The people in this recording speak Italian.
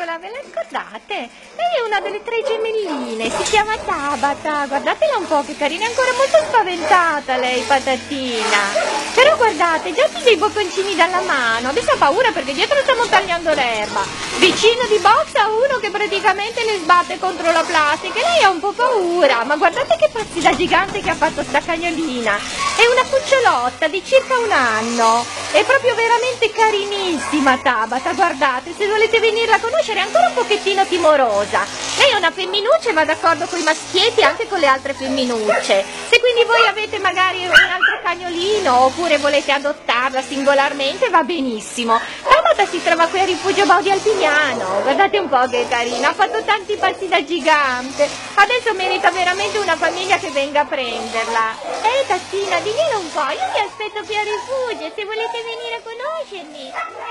piccola, ve la ricordate? Lei è una delle 3 gemelline, si chiama Tabata, guardatela un po' che carina, è ancora molto spaventata lei, patatina. Però guardate, già ti dei bocconcini dalla mano, adesso ha paura perché dietro stiamo tagliando l'erba. Vicino di box a uno che praticamente le sbatte contro la plastica e lei ha un po' paura, ma guardate che pazzi da gigante che ha fatto sta cagnolina. È una cucciolotta di circa 1 anno, è proprio veramente carinissima Tabata, guardate, se volete venirla a conoscere è ancora un pochettino timorosa. Lei è una femminuccia e va d'accordo con i maschietti e anche con le altre femminucce. Se quindi voi avete magari un altro cagnolino oppure volete adottarla singolarmente va benissimo. Tabata si trova qui a Rifugio Baudi Alpignano, guardate un po' che carina, ha fatto tanti passi da gigante, adesso merita veramente una famiglia che venga a prenderla. Tatina, diglielo un po', io vi aspetto qui a Rifugio se volete venire a conoscermi.